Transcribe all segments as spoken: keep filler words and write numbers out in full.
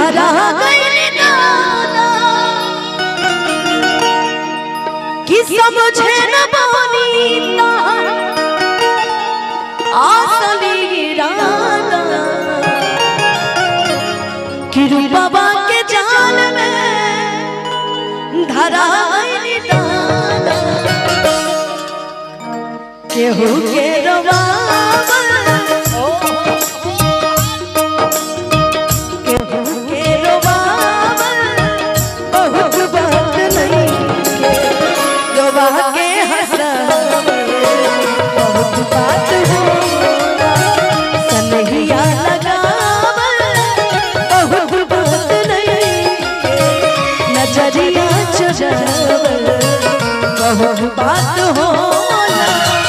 धरा गई नाना कि समझे न बनीता आसली राना कि रूपवा के जाल में धरा गई नाना केहू के रवावल के हंसावल बहुत बात होला सनहिया लगावल बहुत बात नहीं नजरिया चुरावल बहुत बात होला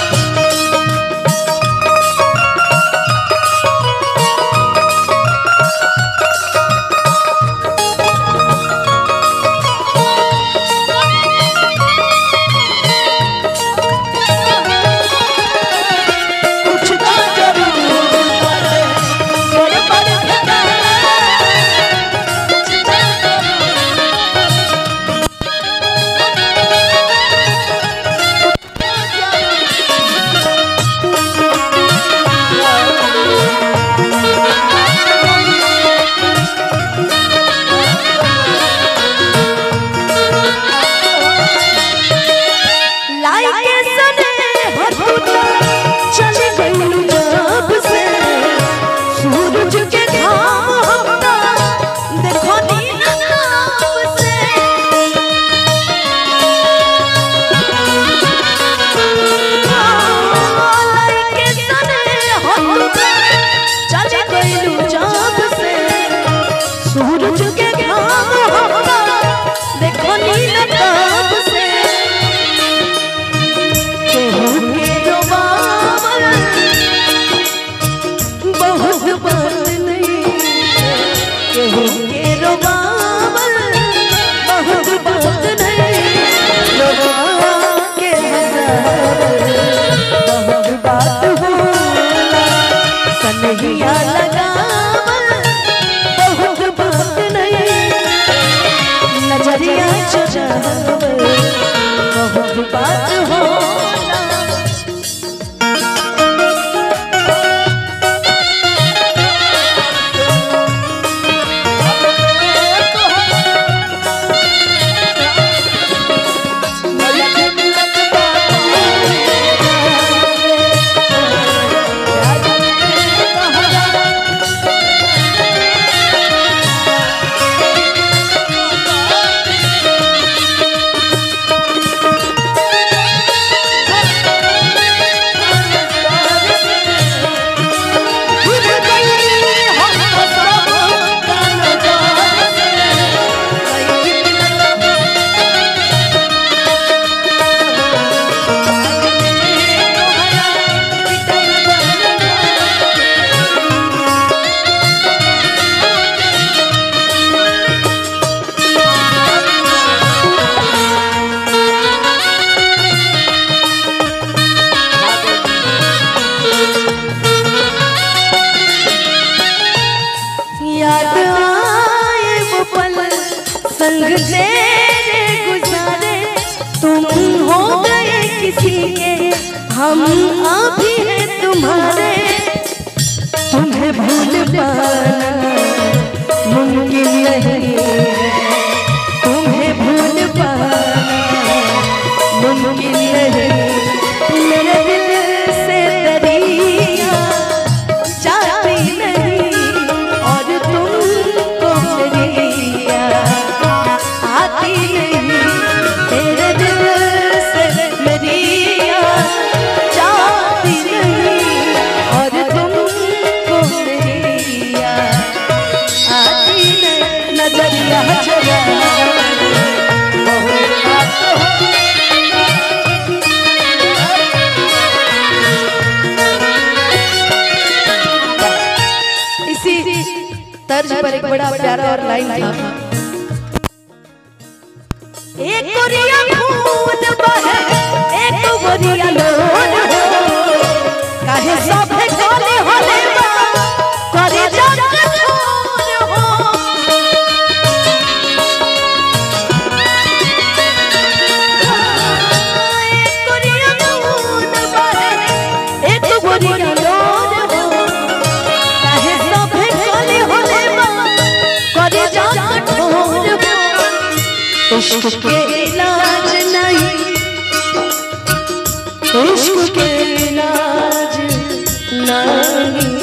संग तेरे गुजारे तुम हो गए किसी के हम अभी हैं तुम्हारे तुम्हें भूल पाना मुमकिन नहीं तुम्हें भूल पाना मुमकिन नहीं मेरे दिल से दरिया जाती नहीं और तुमको मेरी याद आती नहीं तेरे दिल से मेरी याद जाती नहीं और तुमको मेरी याद आती नहीं नजरिया चुरा तर्ज पर एक बड़ा प्यारा और लाइन था एक गोरिया खून बहे एक गोरिया लोन हो काहे सब कोले होले बा करे जग छोड़ हो इश्क के इलाज नहीं, इश्क के इलाज नहीं।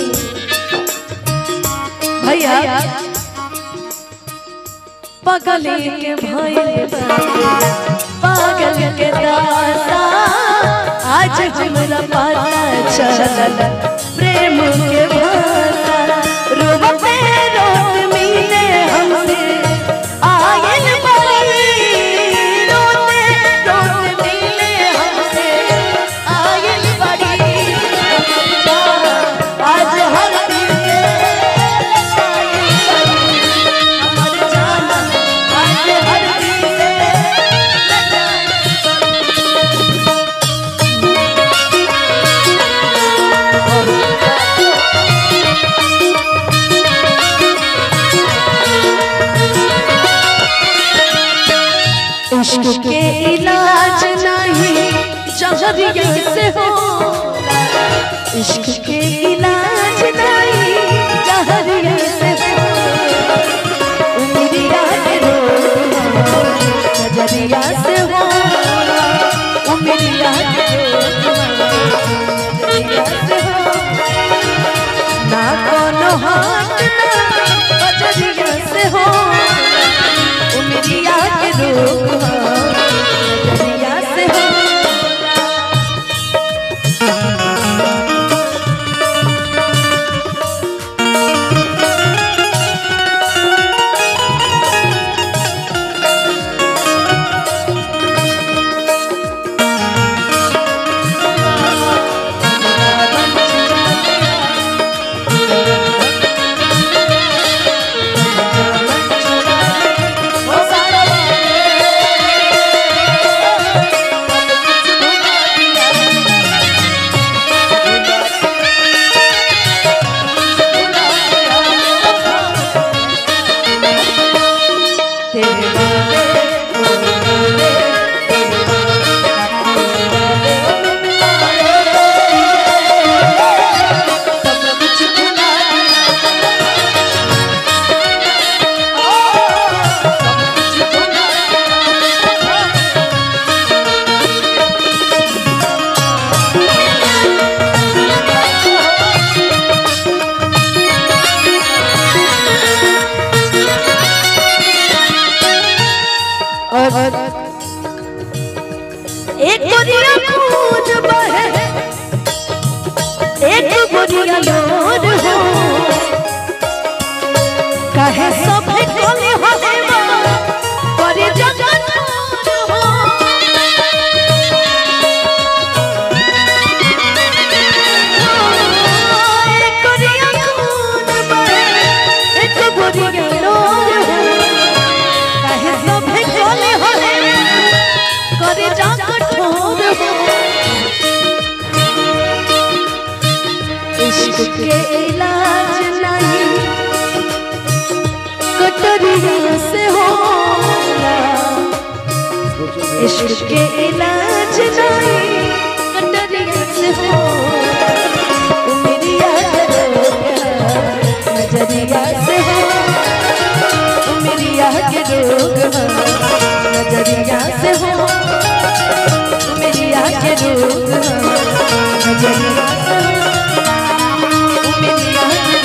भैया पागल के भइल पागल के दासा, आज हमरा पता चलल प्रेम के भाषा। रोबते रोत मिले हमसे आयल बड़ी, रोते रोत मिले हमसे आयल बड़ी। आज हर दिल के हमर जाना, आज हर दिल के इश्क के इलाज नहीं जहरिया से हो, इश्क के इलाज नहीं जहरिया से हो। उमरिया के रोग नजरिया से हो, उमरिया के रोग नजरिया से हो। ना कोनो हाथ ना बजरिया से हो, उमरिया के रोग नजरिया से हो। एक गोरिया खून बहे, एक गोरिया लोर हो, कहे सब कोले होले पर जगत हो। एक गोरिया खून बहे, एक गोरिया लोर हो, कहे सब कोले होले करे जा कठोर हो। इश्क के इलाज नहीं कटरिया से होला, इश्क के इलाज नहीं कटरिया से होला। उमरिया के रोग नजरिया से हो, उमरिया के रोग नजरिया से हो, उमरिया के रोग नजरिया से हो, उमरिया के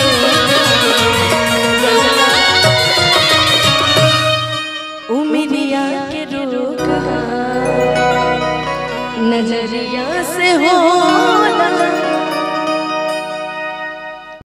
रोग उमरिया के रोग नजरिया से हो।